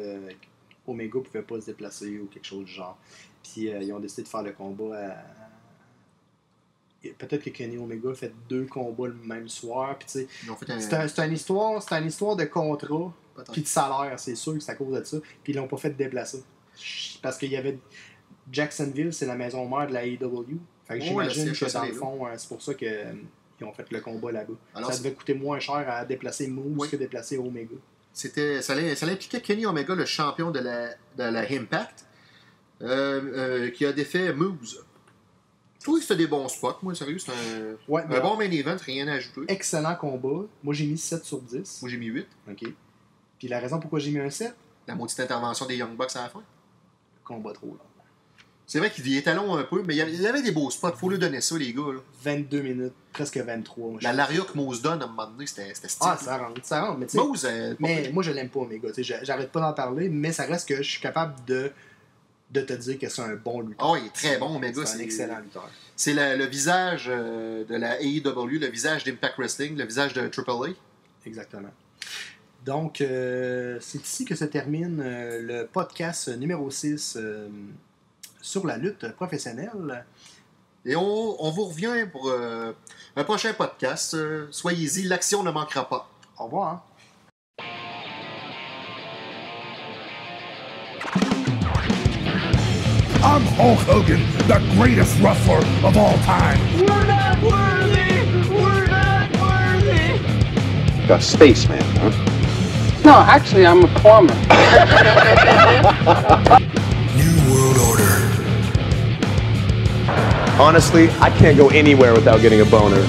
Omega pouvait pas se déplacer ou quelque chose du genre. Puis ils ont décidé de faire le combat à. Peut-être que Kenny Omega a fait 2 combats le même soir. Puis, c'est une histoire de contrat puis de salaire. C'est sûr que c'est à cause de ça. Puis ils l'ont pas fait déplacer. Parce qu'il y avait Jacksonville, c'est la maison mère de la AEW. Fait que j'imagine que dans le fond, c'est pour ça qu'ils ont fait le combat là-bas. Alors, ça devait coûter moins cher à déplacer Moose que déplacer Omega. Ça impliquait Kenny Omega, le champion de la Impact, qui a défait Moose. Je trouve que c'était des bons spots. Moi, sérieux, c'est un bon main event, rien à ajouter. Excellent combat. Moi, j'ai mis 7 sur 10. Moi, j'ai mis 8. OK. Puis la raison pourquoi j'ai mis un 7? La maudite intervention des Young Bucks à la fin. Le combat trop long. C'est vrai qu'il était long un peu, mais il y avait des beaux spots. Faut lui donner ça, les gars. Là. 22 minutes, presque 23. La Laria que Moose donne, à un moment donné, c'était stylé. Ah, ça rentre. Mais, Moose, mais moi, je l'aime pas, Omega. J'arrête pas d'en parler, mais ça reste que je suis capable de te dire que c'est un bon lutteur. Oh, il est très bon, Omega. C'est un excellent lutteur. C'est le visage de la AEW, le visage d'Impact Wrestling, le visage de AAA. Exactement. Donc, c'est ici que se termine le podcast numéro 6 sur la lutte professionnelle. Et on vous revient pour un prochain podcast. Soyez-y, l'action ne manquera pas. Au revoir. I'm Hulk Hogan, the greatest wrestler of all time. We're not worthy! We're not worthy! A spaceman, huh? No, actually, I'm a plumber. New World Order. Honestly, I can't go anywhere without getting a boner.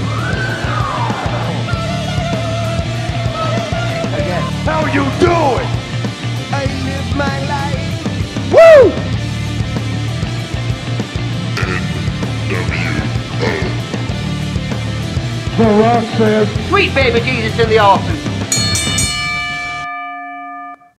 How you doing? I live my life. Woo! Sweet baby Jesus in the office.